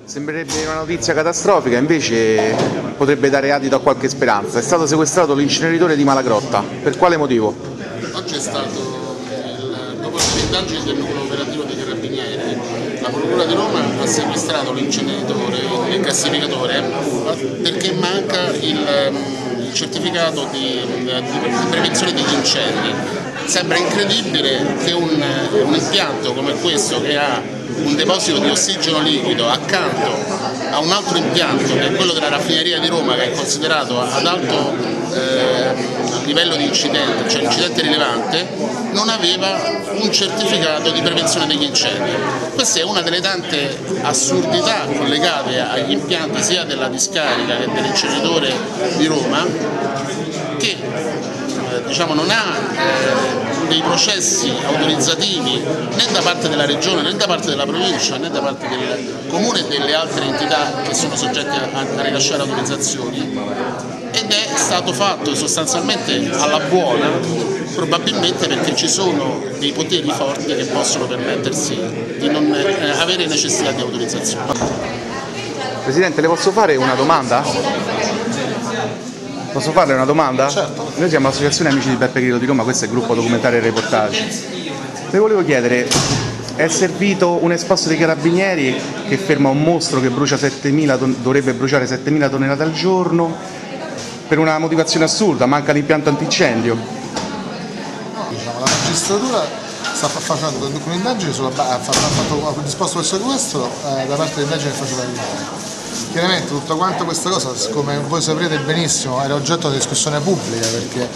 Sembrerebbe una notizia catastrofica, invece potrebbe dare adito a qualche speranza. È stato sequestrato l'inceneritore di Malagrotta. Per quale motivo? Oggi è stato, dopo le indagini del nucleo operativo dei Carabinieri, la Procura di Roma ha sequestrato l'inceneritore, il gassificatore, perché manca il certificato di prevenzione degli incendi. Sembra incredibile che un impianto come questo, che ha un deposito di ossigeno liquido accanto a un altro impianto che è quello della raffineria di Roma, che è considerato ad alto livello di incidente, cioè incidente rilevante, non aveva un certificato di prevenzione degli incendi. Questa è una delle tante assurdità collegate agli impianti sia della discarica che dell'inceneritore di Roma, che non ha dei processi autorizzativi né da parte della Regione, né da parte della provincia, né da parte del Comune e delle altre entità che sono soggette a rilasciare autorizzazioni, ed è stato fatto sostanzialmente alla buona, probabilmente perché ci sono dei poteri forti che possono permettersi di non avere necessità di autorizzazione. Presidente, le posso fare una domanda? Posso farle una domanda? Certo. Noi siamo l'Associazione Amici di Beppe Grillo di Roma, questo è il gruppo documentario e reportage. Le volevo chiedere, è servito un esposto dei Carabinieri che ferma un mostro che brucia dovrebbe bruciare 7.000 tonnellate al giorno per una motivazione assurda, manca l'impianto antincendio? No, la magistratura sta facendo un'indagine ha fatto disposto questo sequestro da parte dell'indagine che faceva il Chiaramente tutta quanta questa cosa, come voi saprete benissimo, era oggetto di discussione pubblica, perché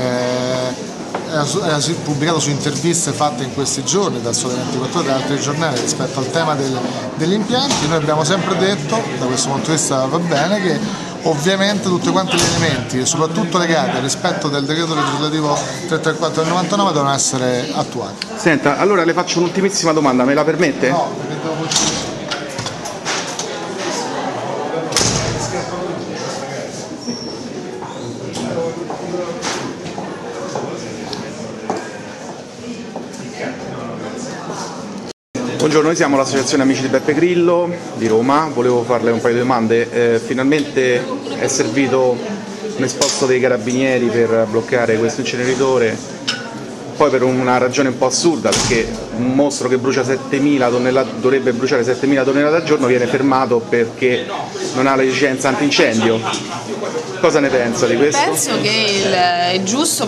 era pubblicato su interviste fatte in questi giorni dal Sole 24 Ore e da altri giornali rispetto al tema degli impianti. Noi abbiamo sempre detto, da questo punto di vista va bene, che ovviamente tutti quanti gli elementi, soprattutto legati al rispetto del decreto legislativo 334 del 99, devono essere attuati. Senta, allora le faccio un'ultimissima domanda, me la permette? No, Buongiorno, noi siamo l'Associazione Amici di Beppe Grillo di Roma, volevo farle un paio di domande. Finalmente è servito un esposto dei Carabinieri per bloccare questo inceneritore, poi per una ragione un po' assurda, perché un mostro che brucia 7.000 tonnellate, dovrebbe bruciare 7.000 tonnellate al giorno, viene fermato perché non ha la licenza antincendio. Cosa ne pensa di questo? Penso che è giusto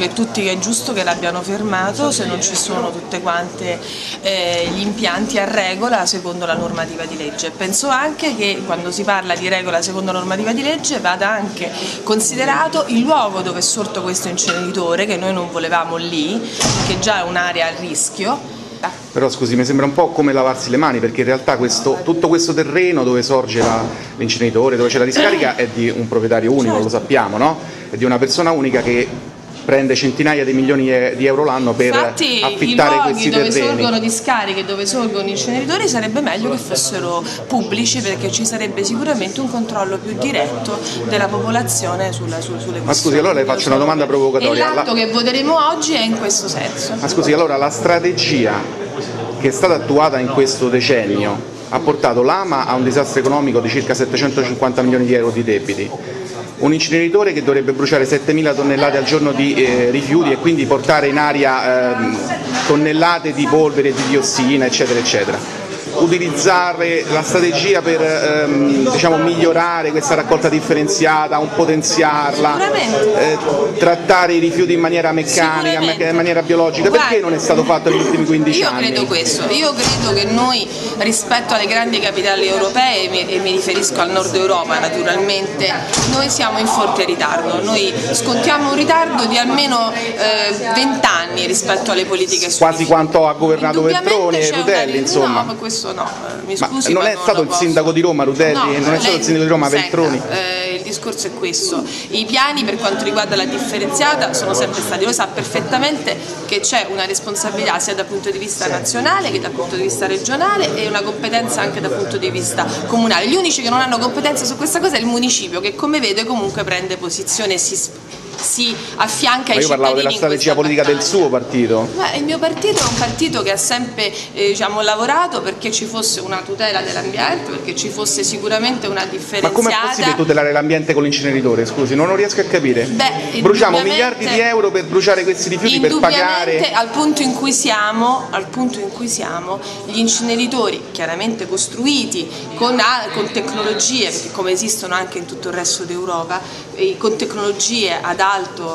che l'abbiano fermato se non ci sono tutte quante gli impianti a regola secondo la normativa di legge. Penso anche che quando si parla di regola secondo la normativa di legge vada anche considerato il luogo dove è sorto questo inceneritore, che noi non volevamo lì, che già è un'area a rischio. Però scusi, mi sembra un po' come lavarsi le mani, perché in realtà tutto questo terreno dove sorge l'inceneritore, dove c'è la discarica, è di un proprietario unico, certo. Lo sappiamo, no? È di una persona unica che prende centinaia di milioni di euro l'anno per affittare questi terreni. Dove sorgono discariche, dove sorgono inceneritori, sarebbe meglio che fossero pubblici, perché ci sarebbe sicuramente un controllo più diretto della popolazione sulle questioni. Ma scusi, allora le faccio una domanda provocatoria. E l'atto che voteremo oggi è in questo senso. Ma scusi, allora la strategia che è stata attuata in questo decennio ha portato l'AMA a un disastro economico di circa 750 milioni di euro di debiti, un inceneritore che dovrebbe bruciare 7.000 tonnellate al giorno di rifiuti e quindi portare in aria tonnellate di polvere, di diossina, eccetera, eccetera. Utilizzare la strategia per migliorare questa raccolta differenziata, potenziarla, trattare i rifiuti in maniera meccanica, in maniera biologica. Guarda, perché non è stato fatto negli ultimi 15 anni? Io credo questo, io credo che noi rispetto alle grandi capitali europee, e mi riferisco al nord Europa naturalmente, noi siamo in forte ritardo, noi scontiamo un ritardo di almeno 20 anni rispetto alle politiche su quasi quanto ha governato Veltroni e Rutelli, insomma. No, ma questo no, mi scusi. Ma non è stato il sindaco di Roma Rutelli? Non è stato il sindaco di Roma Veltroni? Il discorso è questo, i piani per quanto riguarda la differenziata sono sempre stati, lui sa perfettamente che c'è una responsabilità sia dal punto di vista nazionale che dal punto di vista regionale e una competenza anche dal punto di vista comunale. Gli unici che non hanno competenza su questa cosa è il municipio, che come vede comunque prende posizione e si si affianca ai cittadini. Ma io parlavo della strategia politica del suo partito. Il mio partito è un partito che ha sempre lavorato perché ci fosse una tutela dell'ambiente, perché ci fosse sicuramente una differenziata. Ma come è possibile tutelare l'ambiente con l'inceneritore? Scusi, non riesco a capire. Bruciamo miliardi di euro per bruciare questi rifiuti, per pagare. Al punto in cui siamo, gli inceneritori chiaramente costruiti con tecnologie, perché come esistono anche in tutto il resto d'Europa, con tecnologie ad alto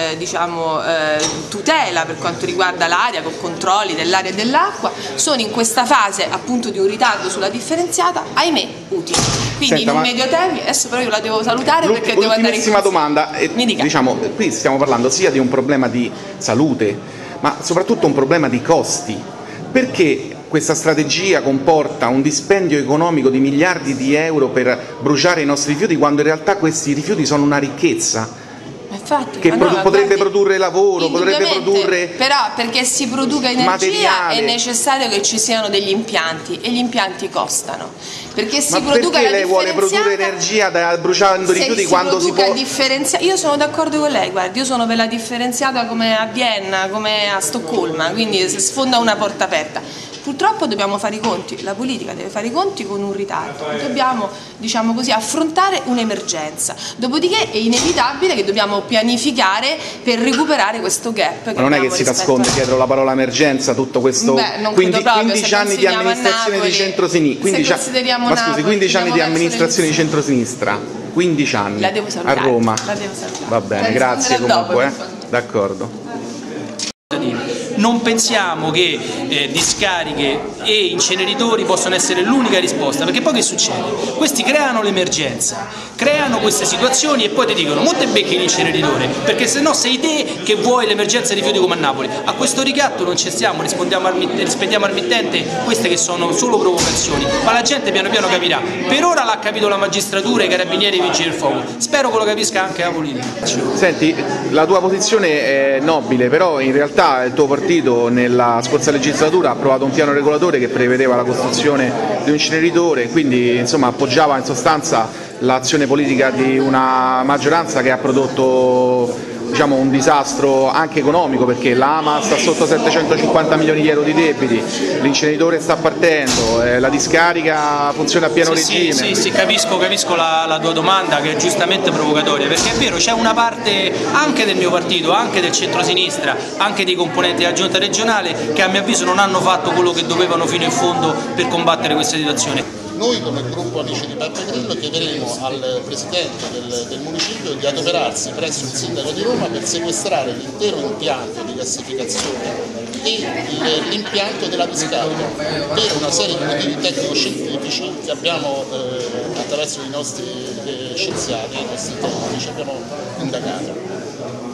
tutela per quanto riguarda l'aria, con controlli dell'aria e dell'acqua, sono in questa fase appunto di un ritardo sulla differenziata, ahimè, utili. Quindi in un medio termine, adesso però io la devo salutare perché devo andare in Ultimissima domanda, diciamo, qui stiamo parlando sia di un problema di salute, ma soprattutto un problema di costi. Perché questa strategia comporta un dispendio economico di miliardi di euro per bruciare i nostri rifiuti, quando in realtà questi rifiuti sono una ricchezza? Infatti, che potrebbe produrre lavoro, potrebbe produrre però perché si produca energia materiale. È necessario che ci siano degli impianti e gli impianti costano. Perché si produca perché lei vuole produrre energia bruciando rifiuti quando si può? Io sono d'accordo con lei, guardi, io sono per la differenziata come a Vienna, come a Stoccolma, quindi si sfonda una porta aperta. Purtroppo dobbiamo fare i conti, la politica deve fare i conti con un ritardo, dobbiamo affrontare un'emergenza, dopodiché è inevitabile che dobbiamo pianificare per recuperare questo gap. Ma non è che si nasconde dietro la parola emergenza tutto questo 15 anni di amministrazione di centrosinistra, 15 anni di amministrazione di centrosinistra, 15 anni a Roma. Va bene, grazie comunque, d'accordo. Non pensiamo che discariche e inceneritori possano essere l'unica risposta, perché poi che succede? Questi creano l'emergenza, creano queste situazioni e poi ti dicono monte becchi l'inceneritore, perché se no sei te che vuoi l'emergenza di rifiuti come a Napoli. A questo ricatto non ci stiamo, rispettiamo al mittente queste che sono solo provocazioni, ma la gente piano piano capirà. Per ora l'ha capito la magistratura, i carabinieri e i vigili del fuoco, spero che lo capisca anche la politica. Senti, la tua posizione è nobile, però in realtà il tuo partito nella scorsa legislatura ha approvato un piano regolatore che prevedeva la costruzione di un inceneritore, quindi insomma appoggiava in sostanza l'azione politica di una maggioranza che ha prodotto un disastro anche economico, perché l'AMA sta sotto 750 milioni di euro di debiti, l'inceneritore sta partendo, la discarica funziona a pieno regime. Sì, capisco la tua domanda, che è giustamente provocatoria, perché è vero, c'è una parte anche del mio partito, anche del centrosinistra, anche dei componenti della giunta regionale che a mio avviso non hanno fatto quello che dovevano fino in fondo per combattere questa situazione. Noi come gruppo Amici di Beppe Grillo chiederemo al Presidente del Municipio di adoperarsi presso il Sindaco di Roma per sequestrare l'intero impianto di gassificazione e l'impianto della discarica per una serie di motivi tecnico-scientifici che abbiamo attraverso i nostri scienziati, i nostri tecnici abbiamo indagato.